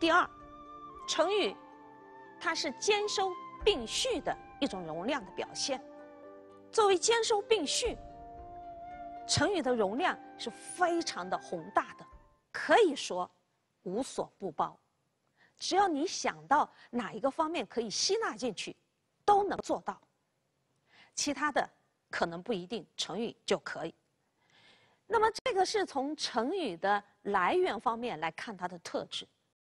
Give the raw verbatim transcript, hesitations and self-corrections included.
第二，成语它是兼收并蓄的一种容量的表现。作为兼收并蓄，成语的容量是非常的宏大的，可以说无所不包。只要你想到哪一个方面可以吸纳进去，都能做到。其他的可能不一定，成语就可以。那么这个是从成语的来源方面来看它的特质。